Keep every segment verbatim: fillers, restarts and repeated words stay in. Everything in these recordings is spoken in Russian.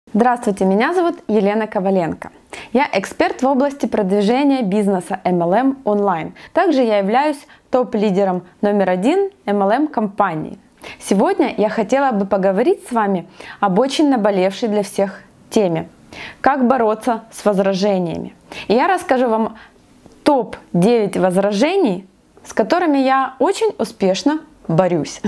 Здравствуйте, меня зовут Елена Коваленко. Я эксперт в области продвижения бизнеса эм эл эм онлайн. Также я являюсь топ-лидером номер один эм эл эм-компании. Сегодня я хотела бы поговорить с вами об очень наболевшей для всех теме – как бороться с возражениями. И я расскажу вам топ девять возражений, с которыми я очень успешно борюсь.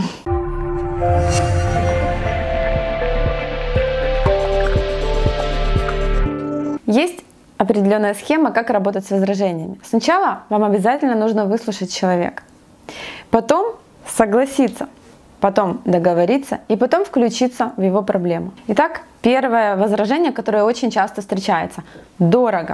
Есть определенная схема, как работать с возражениями. Сначала вам обязательно нужно выслушать человека, потом согласиться, потом договориться и потом включиться в его проблему. Итак, первое возражение, которое очень часто встречается – дорого.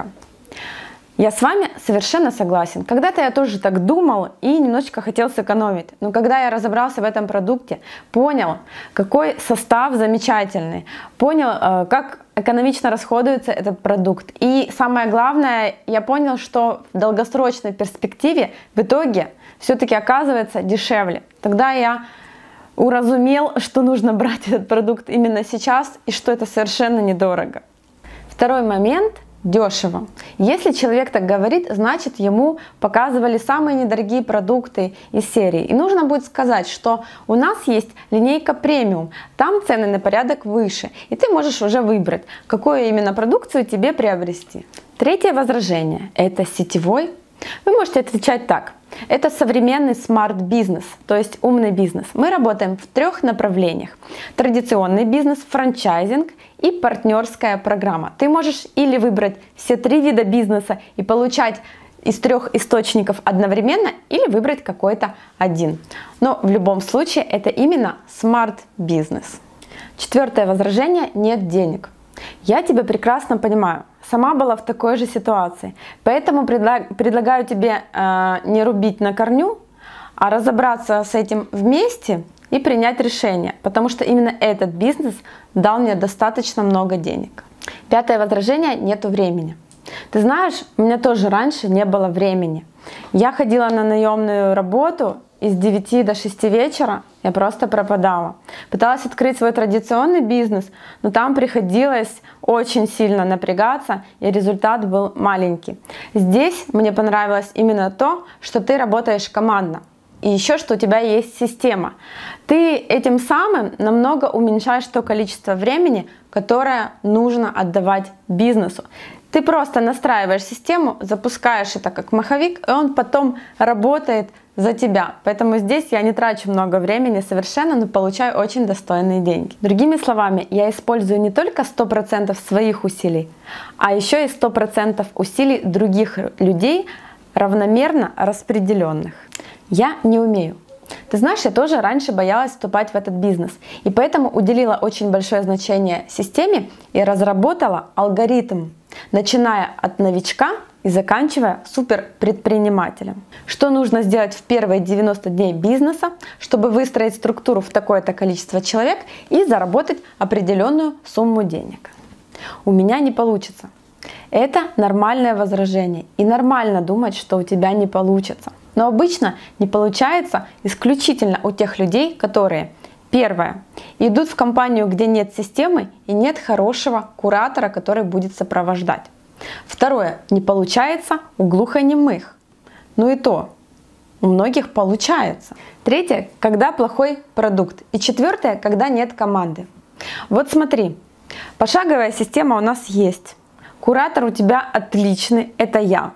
Я с вами совершенно согласен. Когда-то я тоже так думал и немножечко хотел сэкономить. Но когда я разобрался в этом продукте, понял, какой состав замечательный, понял, как экономично расходуется этот продукт. И самое главное, я понял, что в долгосрочной перспективе в итоге все-таки оказывается дешевле. Тогда я уразумел, что нужно брать этот продукт именно сейчас и что это совершенно недорого. Второй момент – дешево. Если человек так говорит, значит ему показывали самые недорогие продукты из серии. И нужно будет сказать, что у нас есть линейка премиум, там цены на порядок выше, и ты можешь уже выбрать, какую именно продукцию тебе приобрести. Третье возражение – это сетевой. Вы можете отвечать так. Это современный смарт-бизнес, то есть умный бизнес. Мы работаем в трех направлениях. Традиционный бизнес, франчайзинг и партнерская программа. Ты можешь или выбрать все три вида бизнеса и получать из трех источников одновременно, или выбрать какой-то один. Но в любом случае это именно смарт-бизнес. Четвертое возражение – нет денег. Я тебя прекрасно понимаю. Сама была в такой же ситуации. Поэтому предлагаю тебе э, не рубить на корню, а разобраться с этим вместе и принять решение. Потому что именно этот бизнес дал мне достаточно много денег. Пятое возражение – нету времени. Ты знаешь, у меня тоже раньше не было времени. Я ходила на наемную работу, и с девяти до шести вечера я просто пропадала. Пыталась открыть свой традиционный бизнес, но там приходилось очень сильно напрягаться, и результат был маленький. Здесь мне понравилось именно то, что ты работаешь командно. И еще, что у тебя есть система. Ты этим самым намного уменьшаешь то количество времени, которое нужно отдавать бизнесу. Ты просто настраиваешь систему, запускаешь это как маховик, и он потом работает за тебя. Поэтому здесь я не трачу много времени совершенно, но получаю очень достойные деньги. Другими словами, я использую не только сто процентов своих усилий, а еще и сто процентов усилий других людей, равномерно распределенных. Я не умею. Ты знаешь, я тоже раньше боялась вступать в этот бизнес, и поэтому уделила очень большое значение системе и разработала алгоритм, начиная от новичка и заканчивая суперпредпринимателем. Что нужно сделать в первые девяносто дней бизнеса, чтобы выстроить структуру в такое-то количество человек и заработать определенную сумму денег? У меня не получится. Это нормальное возражение, и нормально думать, что у тебя не получится. Но обычно не получается исключительно у тех людей, которые, первое, идут в компанию, где нет системы и нет хорошего куратора, который будет сопровождать. Второе, не получается у глухонемых. Ну и то, у многих получается. Третье, когда плохой продукт. И четвертое, когда нет команды. Вот смотри, пошаговая система у нас есть. Куратор у тебя отличный, это я.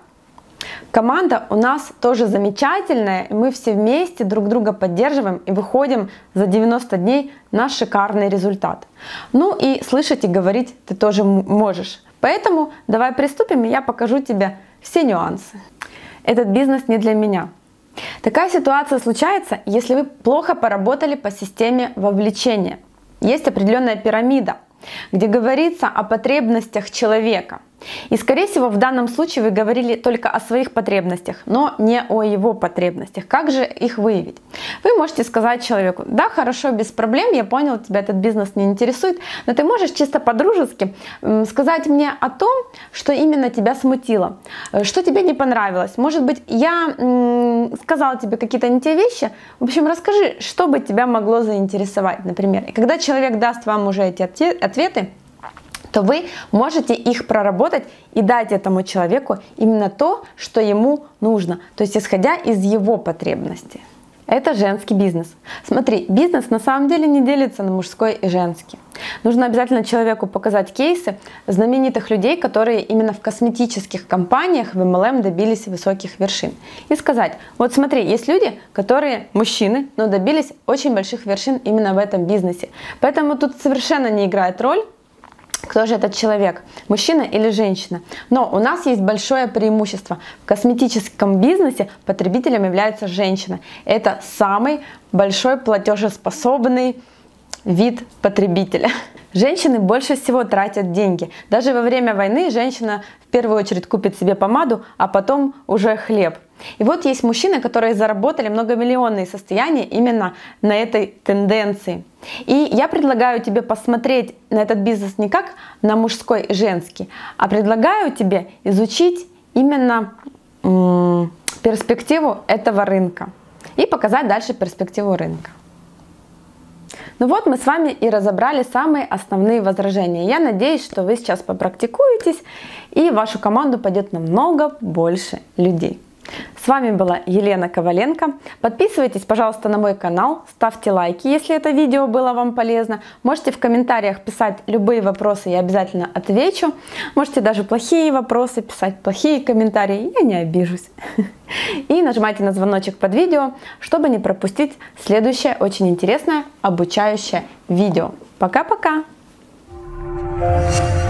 Команда у нас тоже замечательная, и мы все вместе друг друга поддерживаем и выходим за девяносто дней на шикарный результат. Ну и слышать и говорить ты тоже можешь. Поэтому давай приступим, и я покажу тебе все нюансы. Этот бизнес не для меня. Такая ситуация случается, если вы плохо поработали по системе вовлечения. Есть определенная пирамида, где говорится о потребностях человека. И, скорее всего, в данном случае вы говорили только о своих потребностях, но не о его потребностях. Как же их выявить? Вы можете сказать человеку: да, хорошо, без проблем, я понял, тебя этот бизнес не интересует, но ты можешь чисто по-дружески сказать мне о том, что именно тебя смутило, что тебе не понравилось. Может быть, я сказала тебе какие-то не те вещи. В общем, расскажи, что бы тебя могло заинтересовать, например. И когда человек даст вам уже эти ответы, то вы можете их проработать и дать этому человеку именно то, что ему нужно, то есть исходя из его потребностей. Это женский бизнес. Смотри, бизнес на самом деле не делится на мужской и женский. Нужно обязательно человеку показать кейсы знаменитых людей, которые именно в косметических компаниях в эм эл эм добились высоких вершин. И сказать, вот смотри, есть люди, которые мужчины, но добились очень больших вершин именно в этом бизнесе. Поэтому тут совершенно не играет роль, кто же этот человек, мужчина или женщина. Но у нас есть большое преимущество. В косметическом бизнесе потребителем является женщина. Это самый большой платежеспособный вид потребителя. Женщины больше всего тратят деньги. Даже во время войны женщина в первую очередь купит себе помаду, а потом уже хлеб. И вот есть мужчины, которые заработали многомиллионные состояния именно на этой тенденции. И я предлагаю тебе посмотреть на этот бизнес не как на мужской и женский, а предлагаю тебе изучить именно м- перспективу этого рынка и показать дальше перспективу рынка. Ну вот мы с вами и разобрали самые основные возражения. Я надеюсь, что вы сейчас попрактикуетесь и в вашу команду пойдет намного больше людей. С вами была Елена Коваленко. Подписывайтесь, пожалуйста, на мой канал, ставьте лайки, если это видео было вам полезно. Можете в комментариях писать любые вопросы, я обязательно отвечу. Можете даже плохие вопросы писать, плохие комментарии, я не обижусь. И нажимайте на звоночек под видео, чтобы не пропустить следующее очень интересное обучающее видео. Пока-пока!